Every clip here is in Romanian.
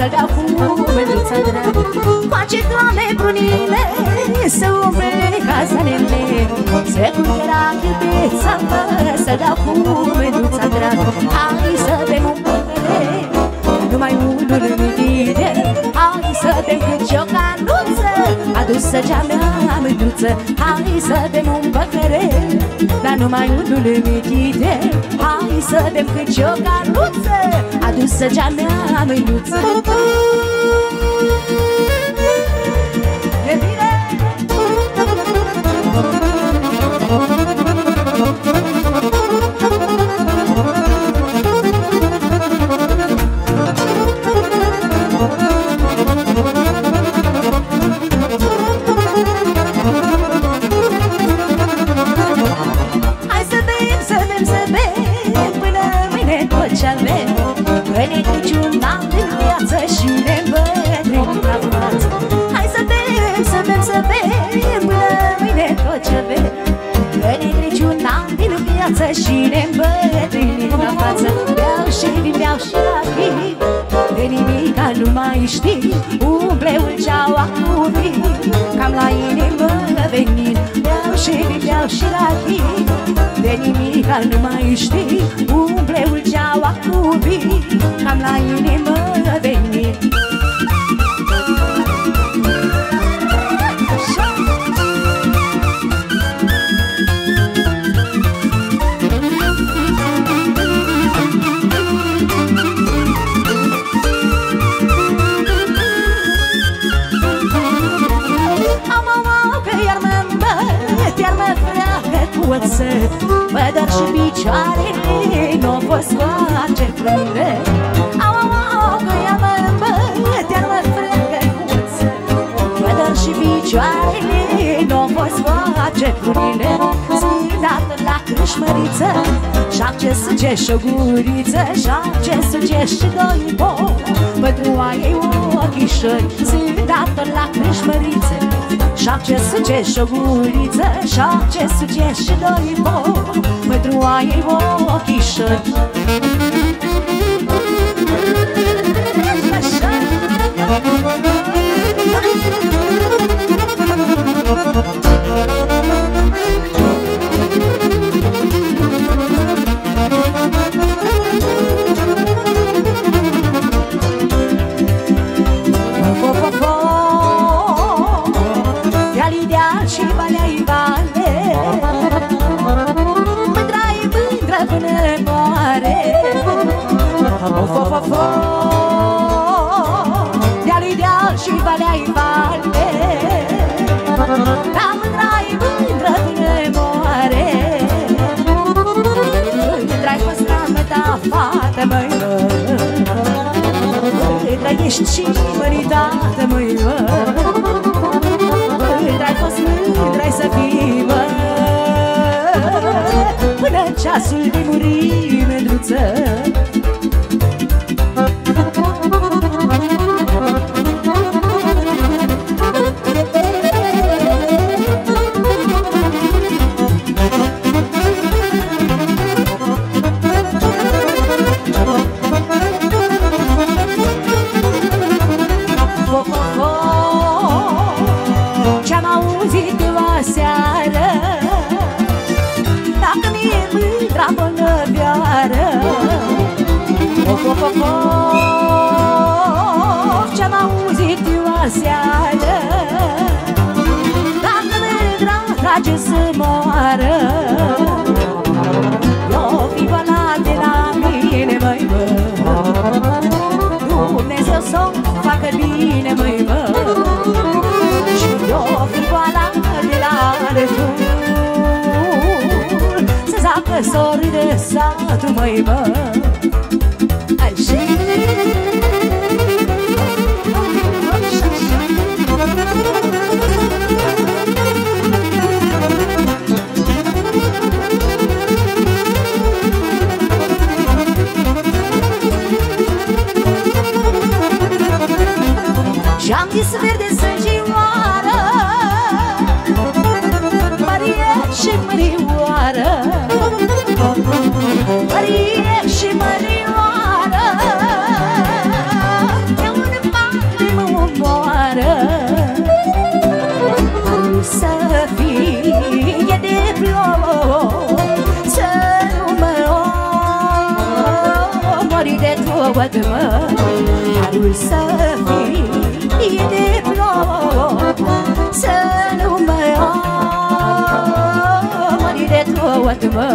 să-l beau cu mândruța drag. Face, Doamne, bunile să umple casanele, să cumpera iubița mă, să-l beau cu mândruța drag. Hai să bem un păhăre, numai unul închide. Hai să bem cât o canuță adusă cea mea mândruță. Hai să bem un păhăre, dar numai unul închide. Hai să bem cât o canuță adusă cea mea mândruță. E bine! Hai să bem, să bem, să bem până mâine tot ce avem. Că niciun an din viață și ne îmbătrânim la față. Hai să bem, să bem, să bem până mâine tot ce avem. Că niciun an din viață și ne îmbătrânim la față. Beau și vin, beau și la vin, de nimica nu mai știi. Umple ulceaua cu vin, cam la inimă venind. Beau și vin, beau și la vin, de nimica nu mai știi. Umple ulceaua cu vin, cam la inimă venind. Mă dor și picioarele, n-o fost face frâne. Au, au, au, că ea mă îmbăt, iar mă frângă cuță. Mă dor și picioarele, n-o fost face frâne. Ținată la crâșmăriță, șapce suge și o guriță, șapce suge și doi bou. Pentru a ei ochișori, ținată la crâșmăriță, șapce suge și o guriță, șapce suge și doi bou. Pentru a ei ochișori. Și valea-i vale, mândra-i mândră până moare. Of, of, of, deal-i deal și valea-i vale, dar mândra-i mândră până moare. Mândra-i fost ramă ta fată, măi, mă, mândra ești și măritată, măi, mă. Mândra-i fost, mândra-i să fii, mă, până ceasul de muri, mândruță. Ce-am auzit eu aseară, dacă mi-e mândra bolnăvioară. Of, of, of, of, ce-am auzit eu aseară, dacă mândra trage să moară. Eu fi bănat de la mine, măi, mă, Dumnezeu să-o facă bine, măi, mă. Și eu fi bănat de la retur, să zacă sori de satul, măi, mă. Și-am zis verde sângioară, Mărie și mărioară, Mărie și mărioară, văd, mă, iarul să fie de plop, să nu mă omori de tot, mă.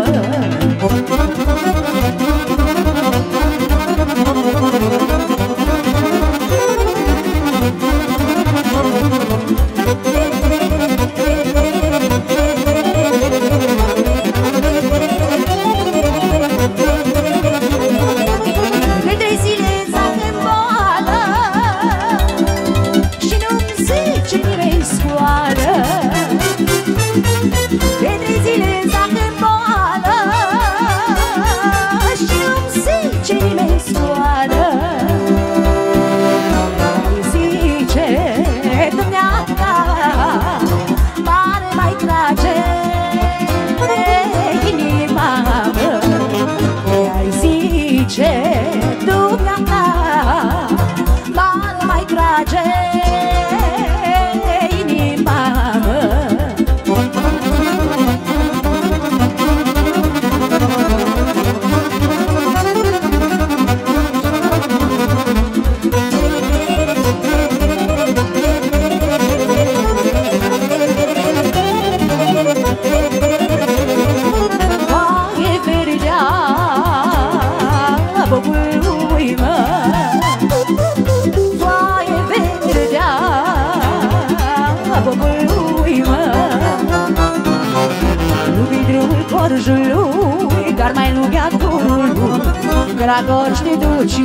Dar mai lungea turul Gragor știi duci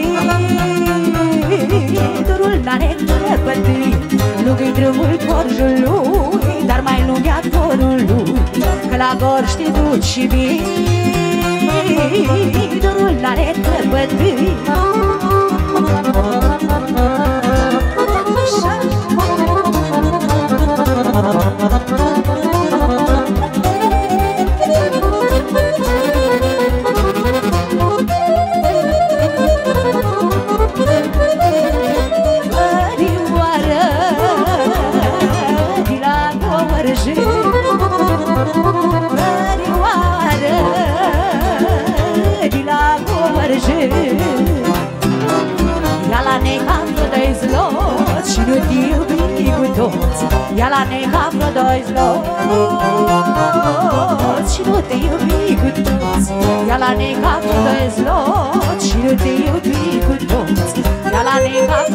Durul la netrepătâi Lungă-i drumul corjului Dar mai lungea turul Că la gor știi duci Durul la netrepătâi Și nu te iubi cu toți Ia la nehamă doi zloți Și nu te iubi cu toți Ia la nehamă doi zloți Și nu te iubi cu toți Ia la nehamă